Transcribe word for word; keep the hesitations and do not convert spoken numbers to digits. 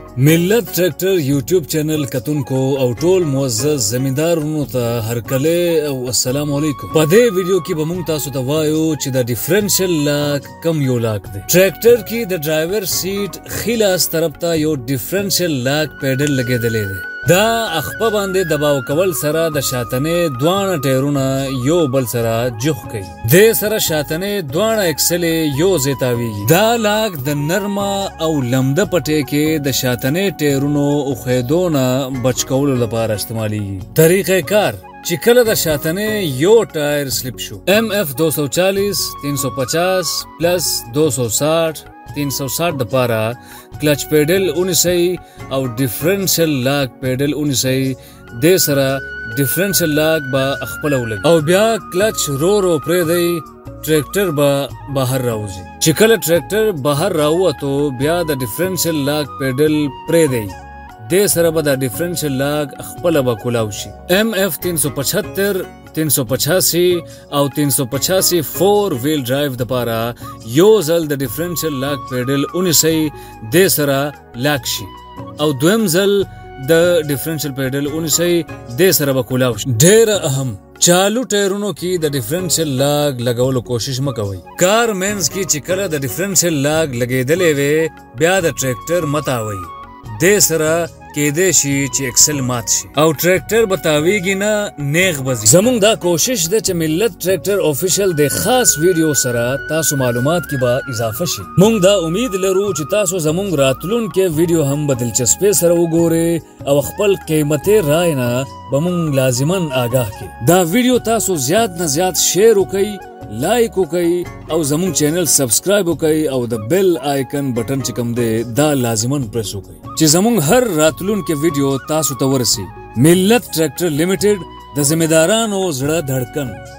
ملت tractor YouTube channel कतुन को او ټول معزز زمیندارونو ته هرکله او السلام علیکم. په دې ویډیو کې به موږ تاسو ته وایو چې د ډیفرنشل لاک کم یو لاک دی. ټریکټر کې د ډرایور سیټ خلاص طرف ته یو ډیفرنشل لاک پیډل لګیدلې دی. دا اخپه باندې دباو کول سره د شاتنې دوانه ټایرونه یو بل سره جوخ کوي. د سره شاتنې دوانه اکسل یو زیتاویږي. دا لاک د نرمه او لمده پټې کې د شاتنې ټایرونو او خیدونه بچ کولو لپاره استعماليږي. طریقه کار چې کله د شاتنې یو ټایر سلیپ شو ایم ایف دو سو چالیس تین سو پچاس پلس دو سو ساٹھ تین سو ساٹھ د پارا کلچ پیډل اونیسي او ډیفرنشل لاک پیډل اونیسي د سره ډیفرنشل لاک با خپل ولګ او بیا کلچ رو رو پرې دی ټریکټر با بهر راوځي. چې کله ټریکټر بهر راووتو بیا د ډیفرنشل لاک پیډل پرې دی د سره به د ډیفرنشل لاک خپل به کولاو شي. ایم ایف تین سو پچہتر تین سو پچاسی او تین سو پچاسی فور ویل ډرایو د پاره یو ځل د ډیفرنشل لاک پیډل اونیسي د سره لاک شي او دویم ځل د ډیفرنشل پیډل اونیسي د سره به کولاو شي. ډیر اهم چالو ټایرونو کې د ډیفرنشل لاک لګولو کوشش مکوئ. کار مینز کې چې کله د ډیفرنشل لاک لګیدلې وي بیا د ټریکټر متاوي د سره کې دې شي چې اکسل مات شي او ټریکټر بتاویږي نه نیغ بزي. زمونږ دا کوشش ده چې ملت ټریکټر افیشل د خاص ویډیو سره تاسو معلومات کې به اضافه شي. مونږ دا امید لرو چې تاسو زمونږ راتلون کې ویډیو هم به دلچسپي سره وګورئ او خپل قیمتي رائے نه به مونږ لازما آگاه کړي. دا ویډیو تاسو زیات نه زیات شیر وکړئ، لایک وکړئ او زمونږ چینل سبسکرایب وکړئ او د بیل آیکن بٹن چې کوم دی دا لازما پریس وکړئ چې زمونږ هر راتلون کې ویډیو تاسو ته ورسي. ملت ټریکټر لیمیټډ د ذمہ دارانو زړه دھڑکن.